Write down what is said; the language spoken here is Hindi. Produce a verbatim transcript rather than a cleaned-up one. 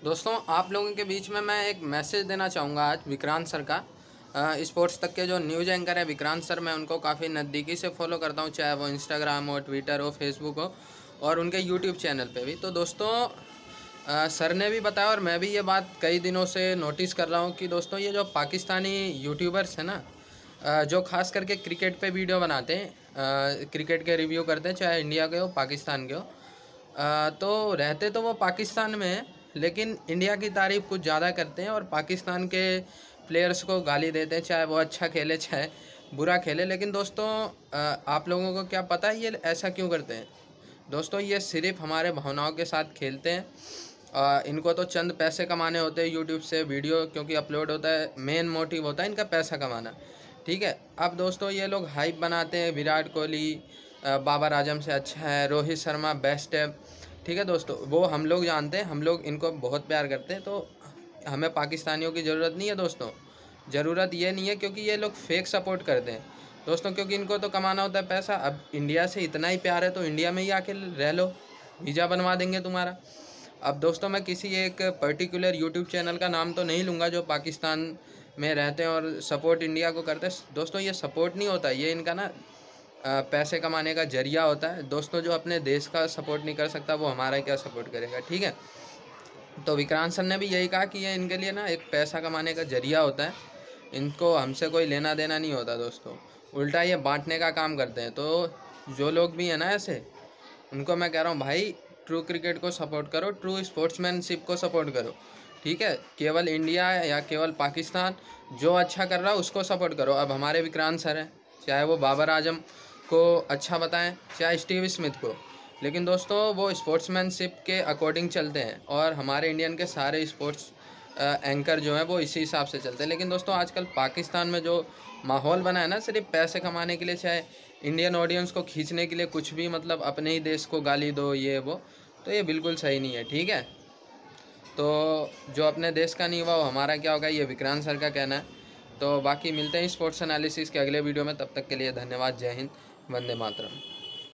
दोस्तों आप लोगों के बीच में मैं एक मैसेज देना चाहूँगा आज विक्रांत सर का। स्पोर्ट्स तक के जो न्यूज़ एंकर है विक्रांत सर, मैं उनको काफ़ी नज़दीकी से फॉलो करता हूँ, चाहे वो इंस्टाग्राम हो, ट्विटर हो, फेसबुक हो और उनके यूट्यूब चैनल पे भी। तो दोस्तों आ, सर ने भी बताया और मैं भी ये बात कई दिनों से नोटिस कर रहा हूँ कि दोस्तों ये जो पाकिस्तानी यूट्यूबर्स हैं ना, आ, जो खास करके क्रिकेट पे वीडियो बनाते हैं, आ, क्रिकेट के रिव्यू करते हैं, चाहे इंडिया के हो पाकिस्तान के हो, आ, तो रहते तो वो पाकिस्तान में हैं, लेकिन इंडिया की तारीफ़ कुछ ज़्यादा करते हैं और पाकिस्तान के प्लेयर्स को गाली देते हैं, चाहे वो अच्छा खेले चाहे बुरा खेले। लेकिन दोस्तों आ, आप लोगों को क्या पता है ये ऐसा क्यों करते हैं? दोस्तों ये सिर्फ हमारे भावनाओं के साथ खेलते हैं। आ, इनको तो चंद पैसे कमाने होते हैं यूट्यूब से, वीडियो क्योंकि अपलोड होता है, मेन मोटिव होता है इनका पैसा कमाना। ठीक है, अब दोस्तों ये लोग हाइप बनाते हैं, विराट कोहली बाबर आजम से अच्छा है, रोहित शर्मा बेस्ट है। ठीक है दोस्तों, वो हम लोग जानते हैं, हम लोग इनको बहुत प्यार करते हैं, तो हमें पाकिस्तानियों की ज़रूरत नहीं है दोस्तों। ज़रूरत ये नहीं है क्योंकि ये लोग फेक सपोर्ट करते हैं दोस्तों, क्योंकि इनको तो कमाना होता है पैसा। अब इंडिया से इतना ही प्यार है तो इंडिया में ही आके रह लो, वीज़ा बनवा देंगे तुम्हारा। अब दोस्तों मैं किसी एक पर्टिकुलर यूट्यूब चैनल का नाम तो नहीं लूँगा जो पाकिस्तान में रहते हैं और सपोर्ट इंडिया को करते हैं। दोस्तों ये सपोर्ट नहीं होता, ये इनका ना पैसे कमाने का जरिया होता है दोस्तों। जो अपने देश का सपोर्ट नहीं कर सकता वो हमारा क्या सपोर्ट करेगा? ठीक है, तो विक्रांत सर ने भी यही कहा कि ये इनके लिए ना एक पैसा कमाने का जरिया होता है, इनको हमसे कोई लेना देना नहीं होता दोस्तों, उल्टा ये बांटने का काम करते हैं। तो जो लोग भी हैं ना ऐसे, उनको मैं कह रहा हूँ भाई, ट्रू क्रिकेट को सपोर्ट करो, ट्रू स्पोर्ट्समैनशिप को सपोर्ट करो। ठीक है, केवल इंडिया या केवल पाकिस्तान जो अच्छा कर रहा है उसको सपोर्ट करो। अब हमारे विक्रांत सर हैं, चाहे वो बाबर आजम को अच्छा बताएं चाहे स्टीव स्मिथ को, लेकिन दोस्तों वो स्पोर्ट्समैनशिप के अकॉर्डिंग चलते हैं और हमारे इंडियन के सारे स्पोर्ट्स एंकर जो हैं वो इसी हिसाब से चलते हैं। लेकिन दोस्तों आजकल पाकिस्तान में जो माहौल बना है ना, सिर्फ पैसे कमाने के लिए, चाहे इंडियन ऑडियंस को खींचने के लिए, कुछ भी मतलब अपने ही देश को गाली दो ये वो, तो ये बिल्कुल सही नहीं है। ठीक है, तो जो अपने देश का नहीं हुआ वो हमारा क्या होगा, ये विक्रांत सर का कहना है। तो बाकी मिलते हैं स्पोर्ट्स एनालिसिस के अगले वीडियो में, तब तक के लिए धन्यवाद। जय हिंद, वंदे मातरम।